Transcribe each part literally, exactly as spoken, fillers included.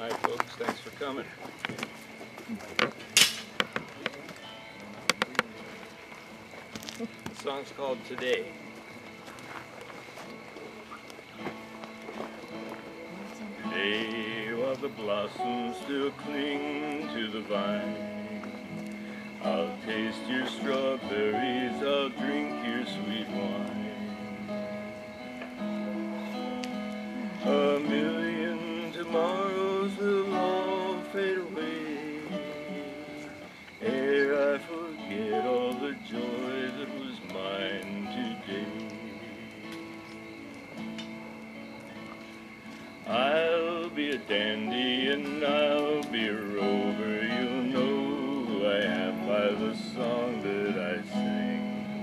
Hi folks, thanks for coming. The song's called Today. Today, while the blossoms still cling to the vine, I'll taste your strawberries, I'll drink your sweet wine. A million tomorrows will all fade away ere I forget all the joy that was mine today. I'll be a dandy and I'll be a rover, you'll know who I am by the song that I sing.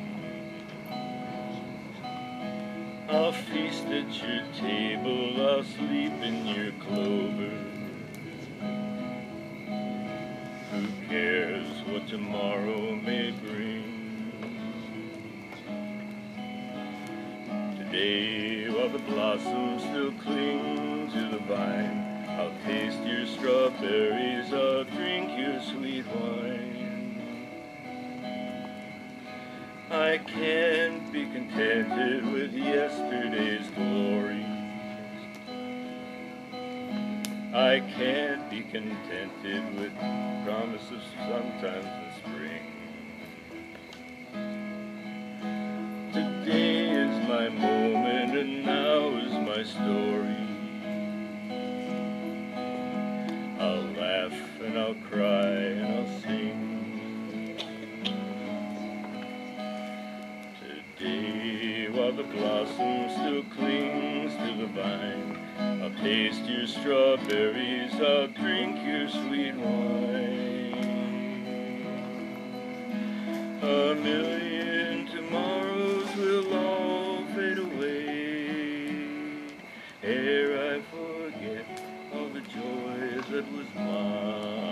I'll feast at your table, I'll sleep in your clover. Who cares what tomorrow may bring? Today, while the blossoms still cling to the vine, I'll taste your strawberries, I'll drink your sweet wine. I can't be contented with yesterday's glory. I can't be contented with promises sometimes in spring. Today is my moment and now is my story. I'll laugh and I'll cry and I'll sing. Today, while the blossom still clings to the vine, I'll taste your strawberries, I'll drink your sweet wine. A million tomorrows will all fade away ere I forget all the joy that was mine.